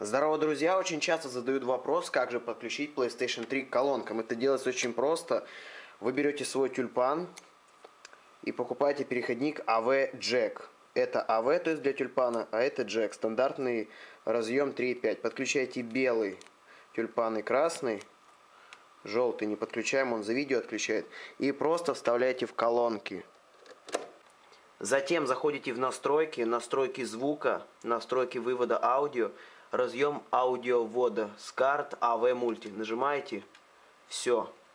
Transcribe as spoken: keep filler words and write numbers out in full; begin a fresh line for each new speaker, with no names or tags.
Здорово, друзья! Очень часто задают вопрос, как же подключить PlayStation три к колонкам. Это делается очень просто. Вы берете свой тюльпан и покупаете переходник эй ви Jack. Это эй ви, то есть для тюльпана, а это Jack. Стандартный разъем три и пять. Подключаете белый тюльпан и красный. Желтый не подключаем, он за видео отключает. И просто вставляете в колонки. Затем заходите в настройки, настройки звука, настройки вывода аудио, разъем аудиоввода с карт эй ви Multi. Нажимаете. Все.